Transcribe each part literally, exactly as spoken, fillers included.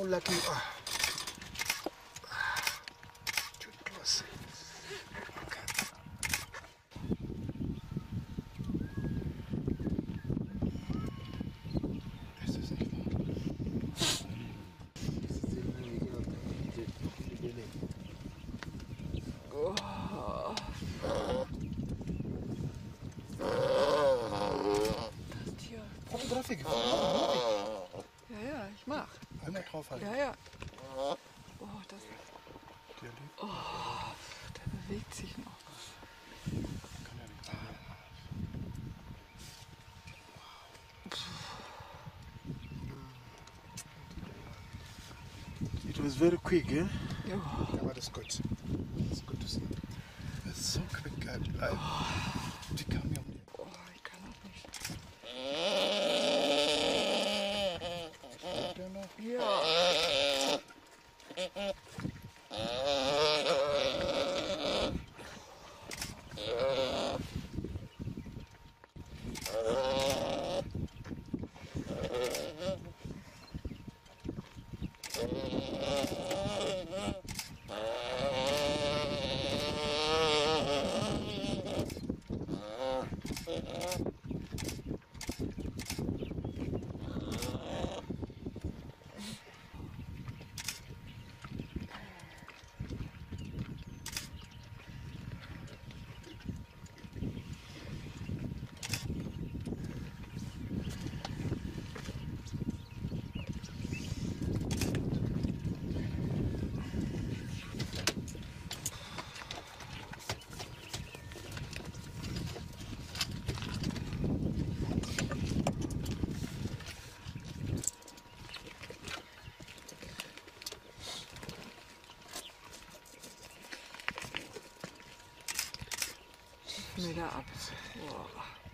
how lucky. Oh. Too close. Okay. Ist das nicht wahr? Das ist irgendwie die Billy. Oh. Das Tier. Fotografie. Ja, ja, ich mach. Einmal draufhalten. Ja, ja. Oh, das. Der lebt. Oh, der bewegt sich noch. Kann ja nicht sein. It was very quick, eh? Ja. Aber das ist gut. Das ist gut zu sehen. Das ist so quick. I, I, die kam mir um die. Oh, ich kann auch nicht. Lebt der noch? Ja. Mega ab. Wow.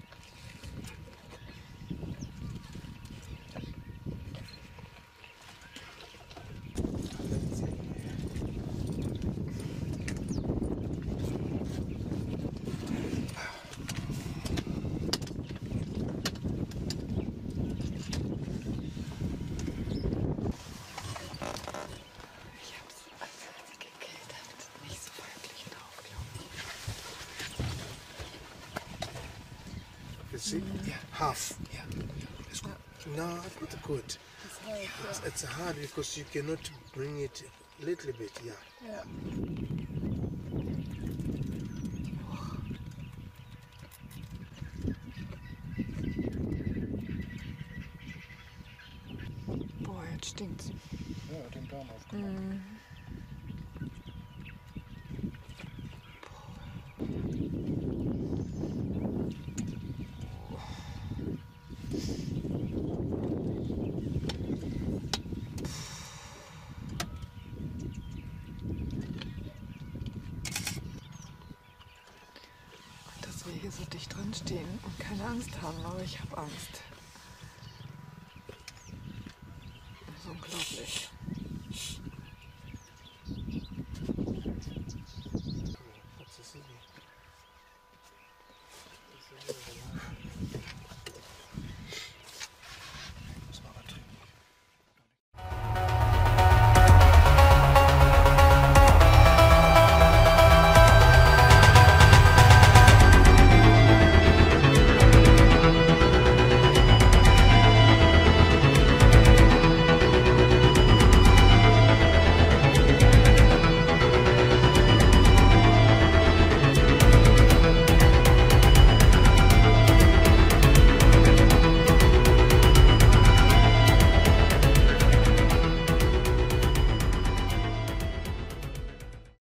See? Yeah, half. Yeah, it's good. No, it's not good. It's hard. It's, it's hard because you cannot bring it a little bit. Yeah. Ja. Boah, jetzt stinkt's. Ja, den Darm aufgenommen. Mm. Dass wir hier so dicht dran stehen und keine Angst haben, aber ich habe Angst. Das ist unglaublich.